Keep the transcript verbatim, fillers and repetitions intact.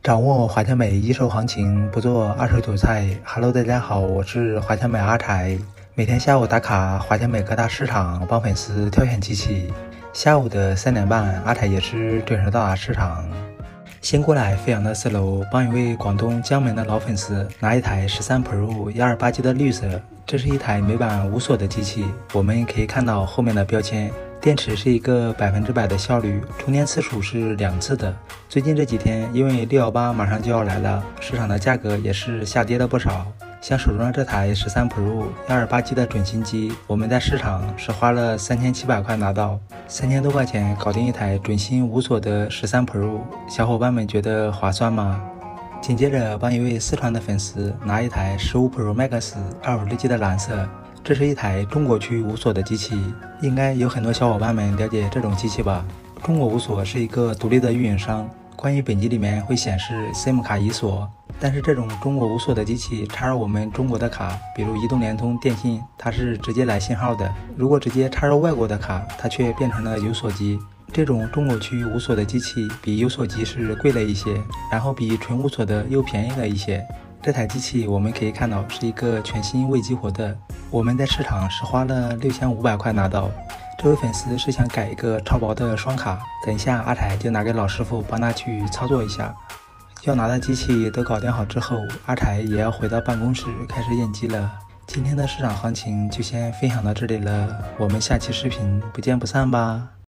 掌握华强北一手行情，不做二手韭菜。Hello， 大家好，我是华强北阿柴。每天下午打卡华强北各大市场，帮粉丝挑选机器。下午的三点半，阿柴也是准时到达市场。先过来飞扬的四楼，帮一位广东江门的老粉丝拿一台十三 Pro 一二八 G 的绿色，这是一台美版无锁的机器。我们可以看到后面的标签。电池是一个百分之百的效率，充电次数是两次的。最近这几天，因为六一八马上就要来了，市场的价格也是下跌了不少。像手中这台十三 Pro 一二八 G 的准新机，我们在市场是花了三千七百块拿到，三千多块钱搞定一台准新无锁的十三 Pro， 小伙伴们觉得划算吗？紧接着帮一位四川的粉丝拿一台十五 Pro Max 二五六 G 的蓝色。这是一台中国区无锁的机器，应该有很多小伙伴们了解这种机器吧。中国无锁是一个独立的运营商，关于本机里面会显示 SIM 卡已锁，但是这种中国无锁的机器插入我们中国的卡，比如移动、联通、电信，它是直接来信号的。如果直接插入外国的卡，它却变成了有锁机。这种中国区无锁的机器比有锁机是贵了一些，然后比纯无锁的又便宜了一些。这台机器我们可以看到是一个全新未激活的，我们在市场是花了六千五百块拿到。这位粉丝是想改一个超薄的双卡，等一下阿柴就拿给老师傅帮他去操作一下。要拿的机器都搞定好之后，阿柴也要回到办公室开始验机了。今天的市场行情就先分享到这里了，我们下期视频不见不散吧。